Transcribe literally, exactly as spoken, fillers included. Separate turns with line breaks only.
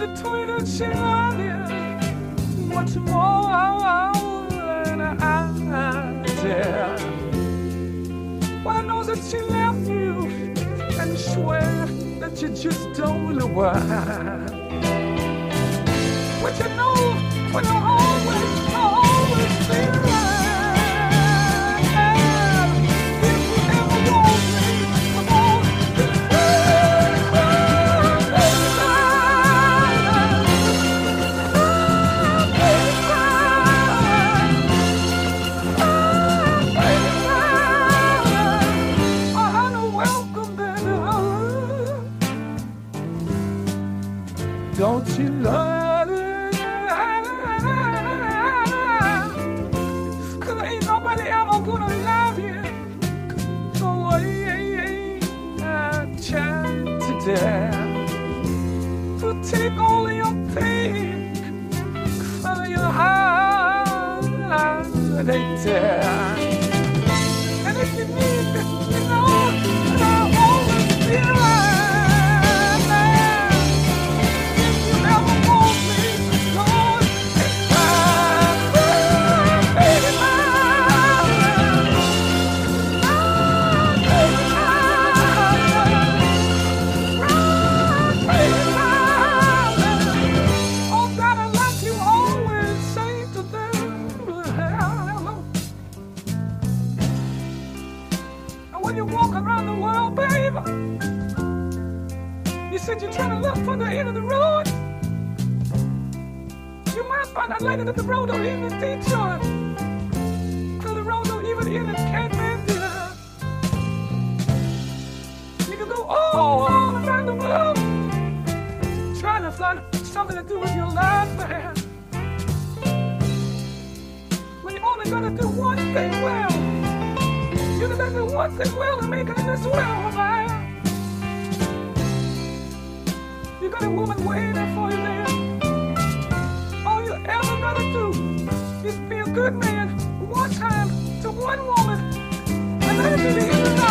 told her she loved you much more than I did. Well, I know that she left you and swear that you just don't really want. But you know, when you always, always feel right. If you ever want me, come on, don't you love it? Cause ain't nobody ever gonna love you the way I tried today. To take all of your pain out of your heart, they did. And if you need me, you know I'll always be right. When you walk around the world, baby, you said you're trying to look for the end of the road. You might find out later that the road don't even teach you. So the road don't even end in Kathmandu. You can go all around the world trying to find something to do with your life, man. When you're only gonna do one thing well. You know that the one thing well to make it in this world, man. You got a woman waiting for you there. All you ever gotta do is be a good man one time to one woman, and that'll be the end of the